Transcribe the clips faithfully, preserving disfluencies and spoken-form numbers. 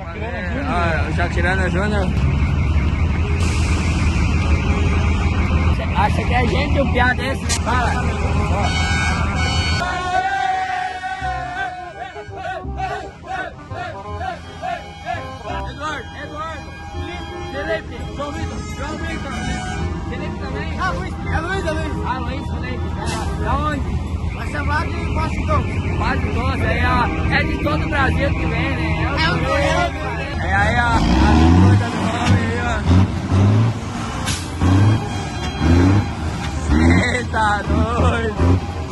Ah, o Jaquirana Júnior. Acha que é gente o piá desse? Fala. Eduardo, Eduardo, Felipe, João Vitor, João Vitor, Felipe também? Ah, Luiz, é Luiz, é Luiz. Ah, Luiz, Felipe. Da onde? Vai chamar de Quatro Doce. Quatro Doce, aí ó, é de todo o Brasil que vem, né? É o Goiânia. É aí ó, a coisa do homem aí ó. Cê tá doido.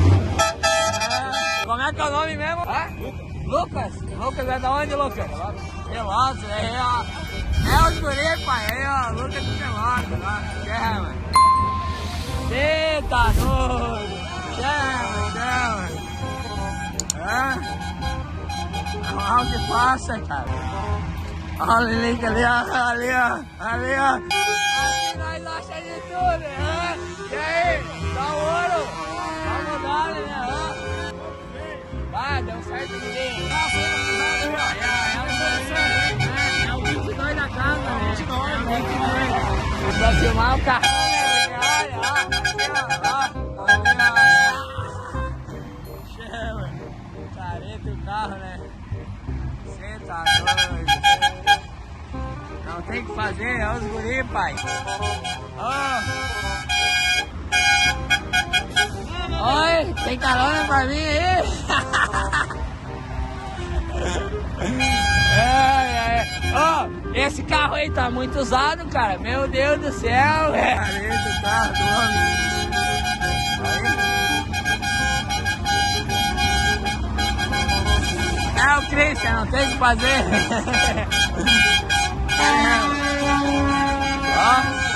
É. Como é que é o nome mesmo? Ah? Lucas. Lucas é da onde, Lucas? Pelotas, aí ó. É os guri, pai, aí ó, Lucas de Pelotas, lá. É, mano. Cê tá doido. Chama, chama. Ah, olha o que passa, cara. Olha o link ali, ó, ali, ó, ali, ó. Aqui nós achamos de tudo, né? E aí, dá o ouro? Vamos dar, né? Vai, deu certo aqui. É o vinte e dois da casa, né? vinte e dois, vinte e dois. Pra filmar o carro, né? Olha, ó, ó, olha, ó. Careta o carro, né? Você tá doido. Não tem o que fazer, é os guri, pai. Oh. Oi, tem carona pra mim aí? É, é. Oh, esse carro aí tá muito usado, cara. Meu Deus do céu, velho. Careta o carro do homem. É o Christian, não tem o que fazer. Ó.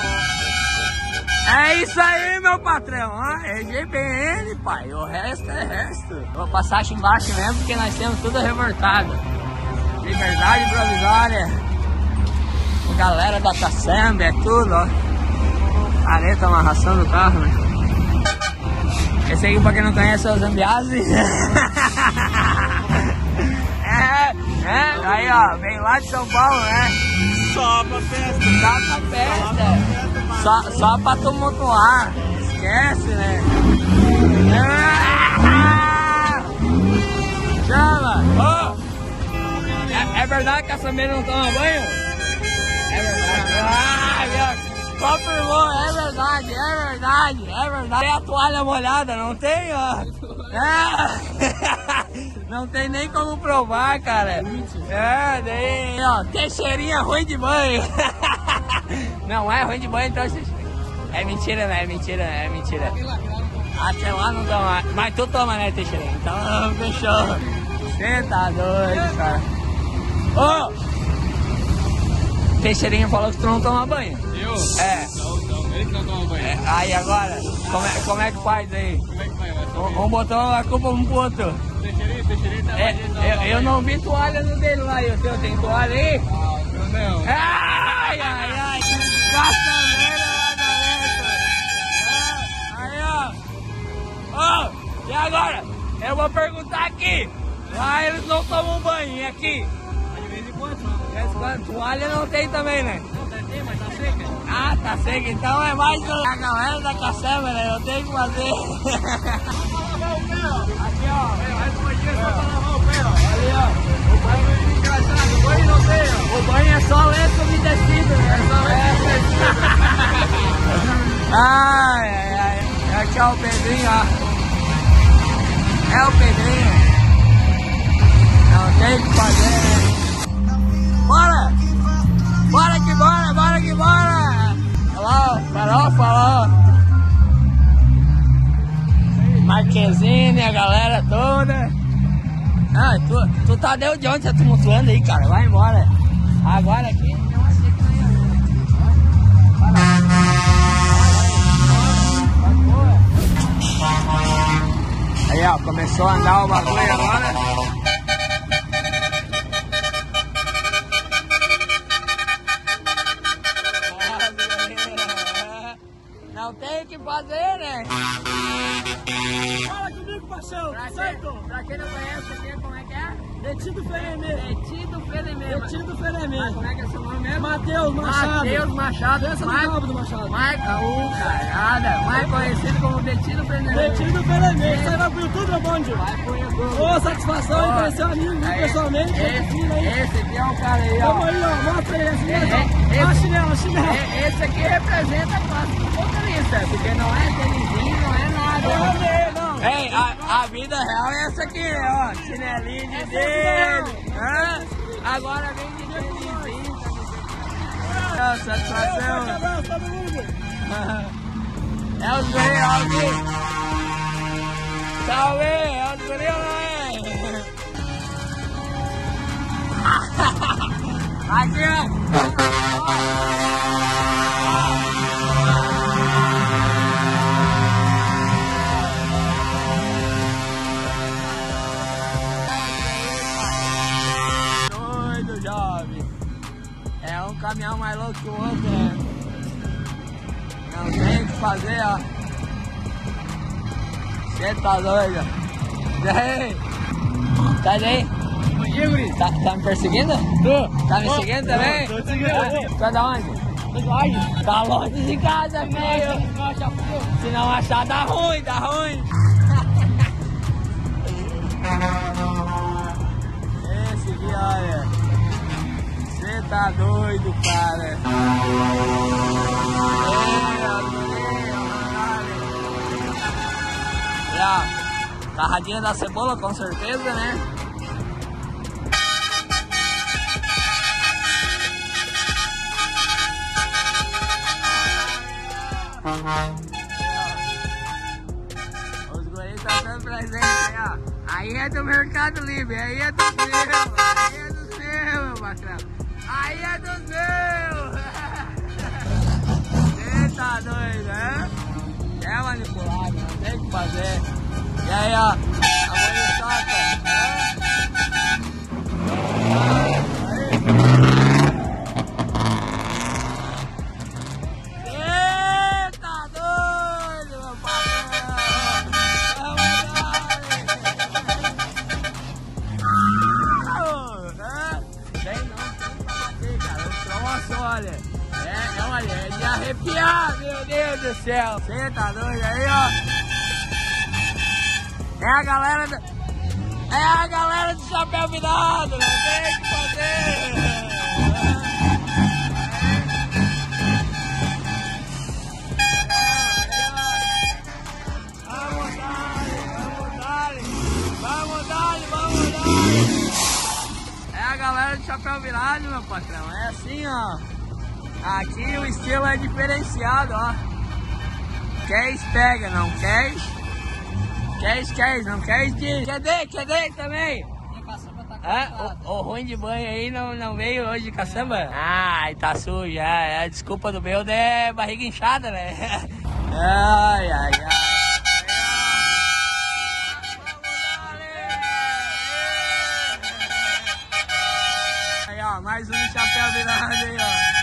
É isso aí, meu patrão. Ó, é G B N, pai. O resto é resto. Vou passar aqui embaixo mesmo, porque nós temos tudo revoltado. Liberdade provisória. Galera da Caçamba, é tudo, ó. Careta, amarração do carro, né? Esse aí, pra quem não conhece, é o Zambiase. É, é, aí ó, vem lá de São Paulo, né? Só pra festa. Só pra festa. Só, só pra tumultuar. Esquece, né? Ah! Chama! Oh! É, é verdade que a Samira não toma banho? É verdade. Ah, meu. Confirmou, é verdade, é verdade, é verdade. Tem a toalha molhada, não tem, ó? É. Não tem nem como provar, cara. É, daí, ó, Teixeirinha ruim de banho. Não é ruim de banho, então é mentira, né? É mentira, é mentira. Até lá não toma, mas tu toma, né, Teixeirinha? Então, fechou. Você tá doido, cara. Ô! Teixeirinha falou que tu não toma banho. Eu? É. Não, não, ele que não toma banho. É, aí agora, como é, como é que faz aí? Como é que vai? Um, um botou a culpa um pro outro. Teixeirinha, Teixeirinha tá É, eu, eu não vi toalha no dele lá, e o teu tem toalha aí? Ah, meu não. Ai, ai, ai, caçameira lá da Aí, ó. Ó, e agora? Eu vou perguntar aqui. Lá eles não tomam banho, e aqui? De vez em quando, não. De vez em quando, toalha não tem também, né? Não, tem, mas tá seca. Ah, tá seca, então é mais do... a galera da caçamba, né? Eu tenho que fazer. Aqui, ó. Mais uma dia só pra lavar o pé, ó. Ali, ó. O banho é engraçado, o banho não tem, ó. O banho é só lenço umedecido, né? É só lenço umedecido. Ai, ai, ai. Aqui é o Pedrinho, ó. É o Pedrinho. Não tem o que fazer, né? Bora! Bora que bora, bora que bora! Olha lá, ó. Farofa, ó. Marquezine, a galera toda. Ah, tu, tu tá deu de onde você tá tumultuando aí, cara? Vai embora. Agora aqui. Aí, ó, começou a andar o bagulho agora. Não tem o que fazer, né? Fala comigo, parceiro, Pra certo? Quem, pra quem não conhece aqui, como é que é? Metido Fenemê. Metido Fenemê. Metido Fenemê. Como é que é seu nome mesmo? Matheus Machado. Matheus Machado. Dança do Cabo do Machado. Marca o carada. Mais conhecido como Metido Fenemê. Metido Fenemê. Você vai pro YouTube, meu bom dia? Vai pro YouTube. Ô, satisfação em conhecer o amigo, viu, pessoalmente. Esse, esse aqui é o cara aí, ó. Vamos aí, ó. Mostra aí esse É, mesmo. é, Ó, a chinela, a chinela. É, esse aqui representa a classe do motorista, porque não é tênisinho, não é nada. Não, não. Ei, a, a vida real é essa aqui, ó. Chinelinho de dedo. Hã? Agora vem de tênisinho. Ó, satisfação. Um abraço, todo mundo. É os guri, ó, os guri. Salve, é os guri, não é? Aqui, ó. Doido, jovem. É um caminhão mais louco que o outro, é. Não tem o que fazer, ó. Você tá doido? E aí? Sai daí? Tá, tá me perseguindo? Tô. Tá me seguindo também? Tô te seguindo. Tá da onde? Tá longe de casa, filho. Se não achar, dá ruim, dá ruim. Esse aqui, olha. Você tá doido, cara. E ó, carradinha da cebola, com certeza, né? Os guris estão dando presente aí, ó. Aí é do Mercado Livre, aí é do seu, aí é do seu, meu patrão. Aí é do seu. Você tá doido, né? É manipulado, não tem o que fazer. E aí, ó, a mãe olha, é, olha, é de arrepiar, meu Deus do céu. Você tá doido aí, ó. É a galera do, é a galera do chapéu virado, não tem o que fazer. Vamos dar, vamos dar, vamos dar. É a galera do chapéu virado, meu patrão. É assim, ó. Aqui o estilo é diferenciado, ó. Queres, pega, não queres? Queres, queres, não queres? Cadê, cadê também? É, o, o ruim de banho aí não, não veio hoje de caçamba? Ai, tá sujo, é, é desculpa do meu, é barriga inchada, né? Ai, ai, ai. Aí, ó, mais um chapéu virado aí, ó.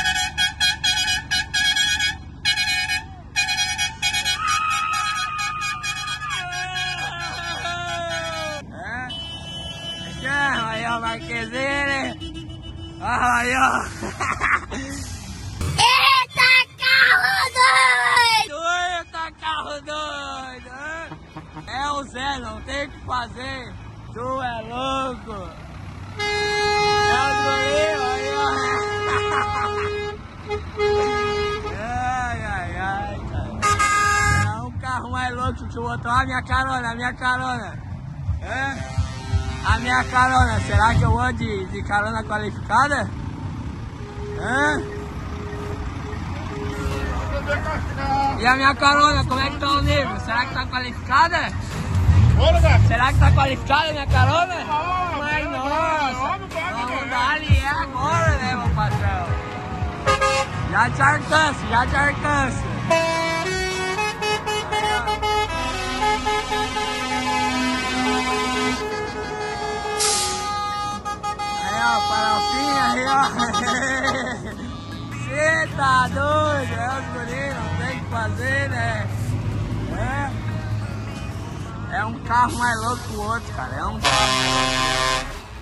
Aí, ó, Marquezine. Aí, ó. Eita, carro doido! Eita, carro doido! É o Zé, não tem o que fazer. Tu é louco. É o Zurinho, aí, ó. Ai, ai, ai, cara. É um carro mais louco que o outro. Olha a minha carona, a minha carona. É? A minha carona, será que eu vou de, de carona qualificada? Hã? E a minha carona, como é que tá o nível? Será que tá qualificada? Será que tá qualificada a minha carona? Mas nossa, vamos dar ali é agora, né, meu patrão? Já te alcanço, já te alcanço. Farofinha aí, ó. Cê tá doido, é os guris, não tem o que fazer, né? É. É um carro mais louco que o outro, cara. É um carro.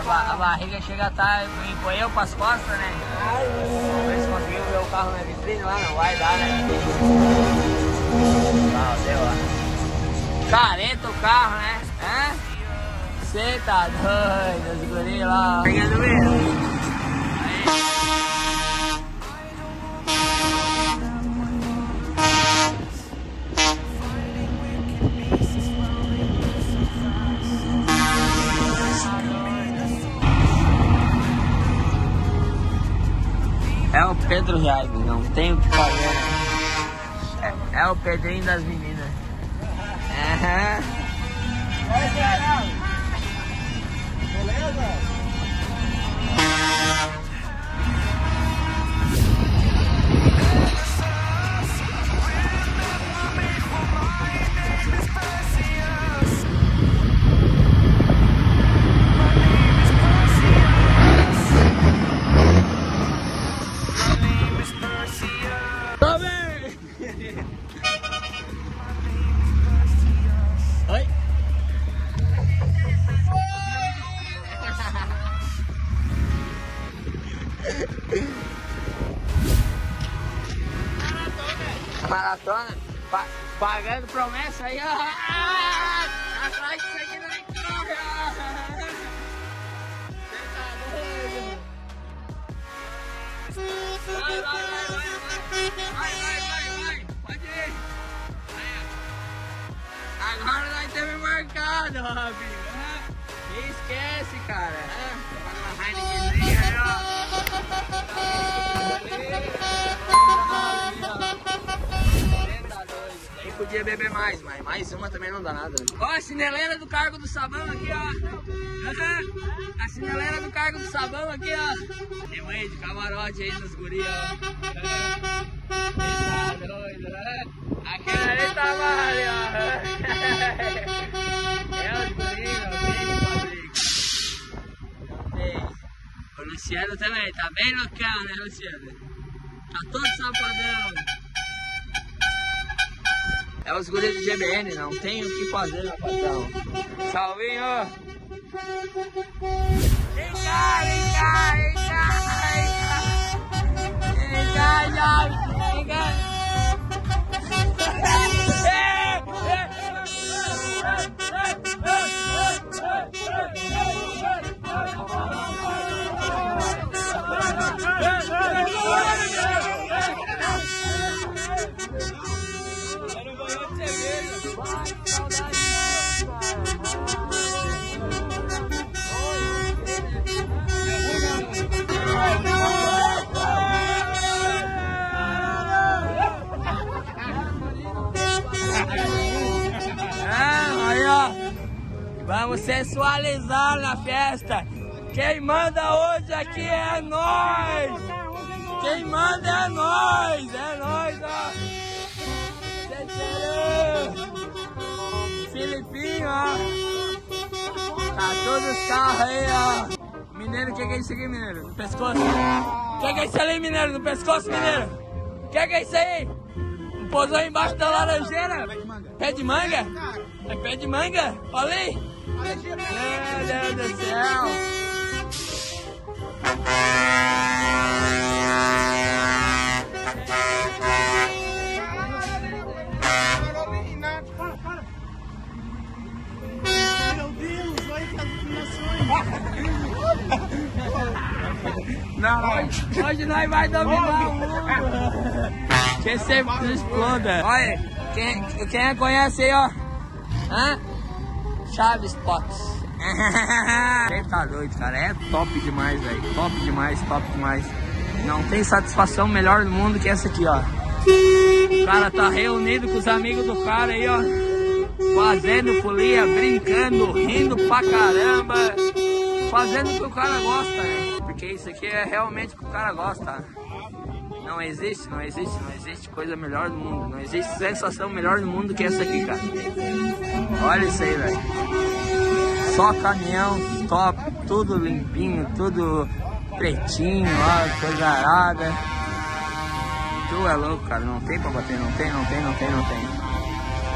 ba a barriga chega a estar encolheu pras costas, né? Vamos ver se conseguiu ver o carro na vitrine lá, não vai dar, né? Ah, deu, ó. Careta o carro, né? Hã? Cê tá doido, os guri lá, ó. Pegando mesmo. É o Pedro Jaime, não tem o que fazer, né? É, é o Pedrinho das meninas. Aham. Oi, Geraldo. Beleza? Oi? Maratona, pa pagando promessa aí, ó. Ah, atrás disso aqui não tem que correr, ó. Você tá doido? Vai, vai, vai, vai, vai, vai, vai, vai, pode ir. Agora nós temos marcado, Robinho. Esquece, cara. Vai na Heineken aí, ó. Nem podia beber mais, mas mais uma também não dá nada. Ó, a chineleira do cargo do sabão aqui, ó. Uhum. A chineleira do cargo do sabão aqui, ó. Tem mãe de camarote aí nos guri, ó. Uhum. Tá doido, né? Aquele ali tá ali, ó. É os guri, não tem, Rodrigo. Não tem. O Luciano também, tá bem loucão, né, Luciano? Tá todo sapadão. É os guris do G B N, não tem o que fazer, meu patrão. Salvinho! Vem cá, vem cá, vem cá, vem cá! Vem cá, Jorge, vem cá! Vamos sensualizar na festa. Quem manda hoje aqui é nós. Quem manda é nós. É nós, ó. Filipinho, ó. Tá todos os carros aí, ó. Mineiro, o que, que é isso aqui, mineiro? No pescoço. O que, que é isso ali, mineiro? No pescoço, mineiro? O que, que é isso aí? Pousou embaixo da laranjeira? Pé de manga? É pé de manga? Olha aí. Meu Deus do céu. Meu Deus, olha que alucinações. Não, hoje, hoje nós vai dominar o mundo. Que sempre exploda. Olha, quem, quem conhece aí, ó. Hã? Chaves Pots. Ele tá doido, cara. É top demais, velho. Top demais, top demais. Não tem satisfação melhor do mundo que essa aqui, ó. O cara tá reunido com os amigos do cara aí, ó. Fazendo folia, brincando, rindo pra caramba. Fazendo o que o cara gosta, né? Porque isso aqui é realmente o que o cara gosta. Não existe, não existe, não existe coisa melhor do mundo. Não existe sensação melhor do mundo que essa aqui, cara. Olha isso aí, velho. Só caminhão, top, tudo limpinho, tudo pretinho, ó, coisa arada. Tu é louco, cara. Não tem pra bater, não tem, não tem, não tem, não tem.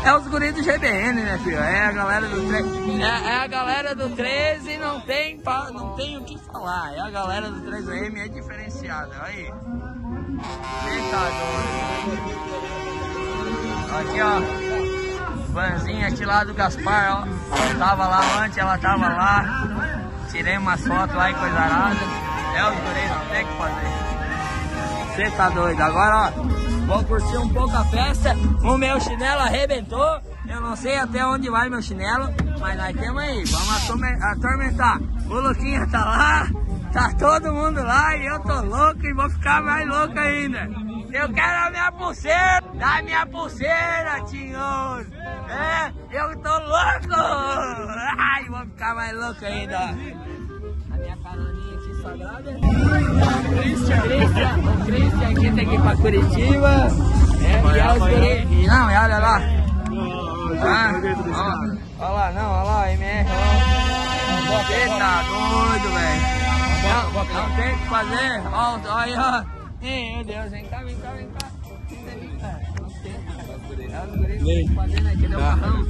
É os guris do G B N, né, filho? É a galera do treze. É, é a galera do treze, não tem, pa- não tem o que falar. É a galera do treze M, é diferenciada. Aí. Quem tá doido? Aqui, ó. Vanzinha aqui lá do Gaspar, ó. Eu tava lá antes, ela tava lá. Tirei umas fotos lá e coisa arada. É os guris, não tem o que fazer. Você tá doido? Agora, ó. Vou curtir um pouco a festa. O meu chinelo arrebentou. Eu não sei até onde vai meu chinelo, mas nós temos aí. Vamos atormentar. O Luquinha tá lá, tá todo mundo lá e eu tô louco e vou ficar mais louco ainda. Eu quero a minha pulseira. Dá minha pulseira, senhor. É, eu tô louco. Ai, vou ficar mais louco ainda. A minha caroninha aqui sagrada. Christian, Christian, o Christian aqui tem que ir pra Curitiba. É, e é os guris. E não, e olha lá. Ah, ó, olha lá, não, olha lá, M R. Você tá doido, velho. Não, não tem o que fazer. Ó, ó aí, ó. Ih, meu Deus, vem cá, vem cá, vem cá. Vem cá. É os guris que tem que fazer, né? Cadê o carrão?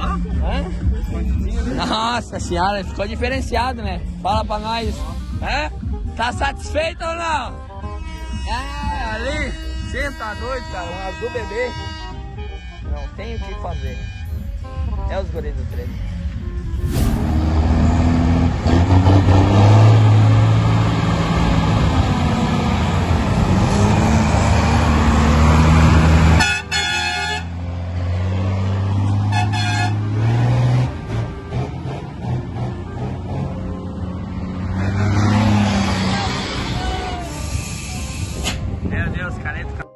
Hã? Nossa senhora, ficou diferenciado, né? Fala pra nós. É? Tá satisfeito ou não? É, ali. Você tá doido, cara? Um azul bebê. Não tem o que fazer. É os guris do treze. Meu Deus, caneta.